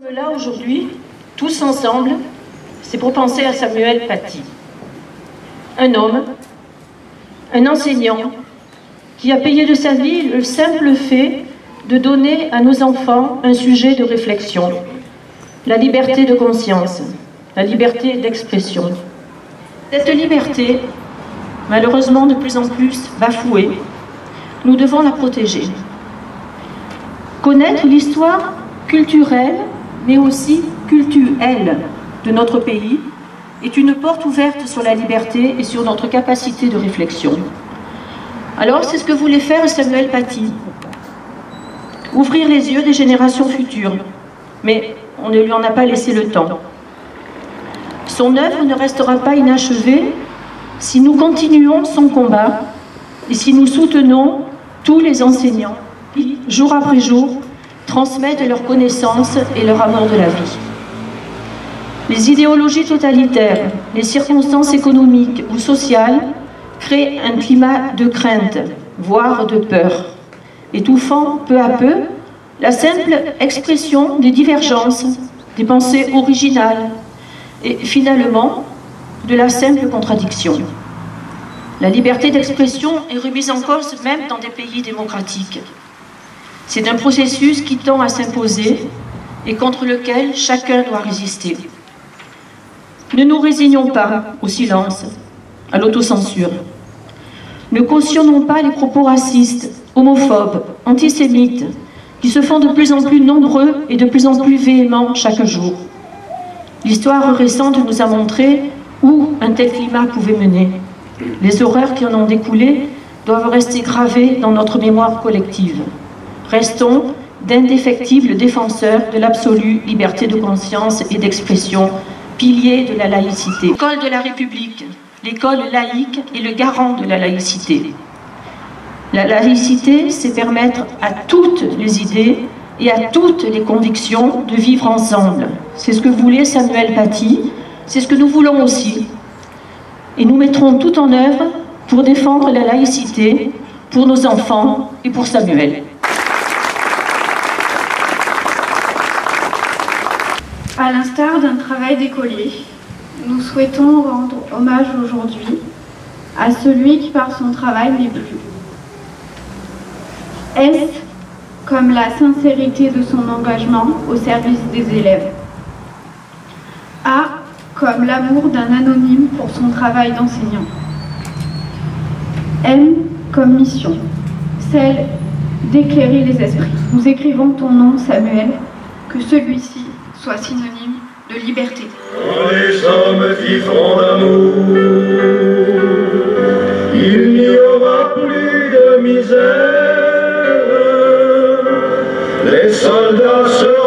sommes là aujourd'hui, tous ensemble, c'est pour penser à Samuel Paty. Un homme, un enseignant, qui a payé de sa vie le simple fait de donner à nos enfants un sujet de réflexion, la liberté de conscience, la liberté d'expression. Cette liberté, malheureusement de plus en plus bafouée, nous devons la protéger. Connaître l'histoire culturelle, mais aussi cultuelle de notre pays est une porte ouverte sur la liberté et sur notre capacité de réflexion. Alors, c'est ce que voulait faire Samuel Paty. Ouvrir les yeux des générations futures. Mais on ne lui en a pas laissé le temps. Son œuvre ne restera pas inachevée si nous continuons son combat et si nous soutenons tous les enseignants qui, jour après jour, transmettent leurs connaissances et leur amour de la vie. Les idéologies totalitaires, les circonstances économiques ou sociales créent un climat de crainte, voire de peur, étouffant peu à peu la simple expression des divergences, des pensées originales et finalement de la simple contradiction. La liberté d'expression est remise en cause même dans des pays démocratiques. C'est un processus qui tend à s'imposer et contre lequel chacun doit résister. Ne nous résignons pas au silence, à l'autocensure. Ne cautionnons pas les propos racistes, homophobes, antisémites, qui se font de plus en plus nombreux et de plus en plus véhéments chaque jour. L'histoire récente nous a montré où un tel climat pouvait mener. Les horreurs qui en ont découlé doivent rester gravées dans notre mémoire collective. Restons d'indéfectibles défenseurs de l'absolue liberté de conscience et d'expression, pilier de la laïcité. L'école de la République, l'école laïque est le garant de la laïcité. La laïcité, c'est permettre à toutes les idées et à toutes les convictions de vivre ensemble. C'est ce que voulait Samuel Paty, c'est ce que nous voulons aussi. Et nous mettrons tout en œuvre pour défendre la laïcité, pour nos enfants et pour Samuel. À l'instar d'un travail d'écolier, nous souhaitons rendre hommage aujourd'hui à celui qui par son travail n'est plus. S comme la sincérité de son engagement au service des élèves. A comme l'amour d'un anonyme pour son travail d'enseignant. M comme mission, celle d'éclairer les esprits. Nous écrivons ton nom, Samuel, que celui-ci soit synonyme de liberté. Les hommes vivront d'amour, il n'y aura plus de misère, les soldats se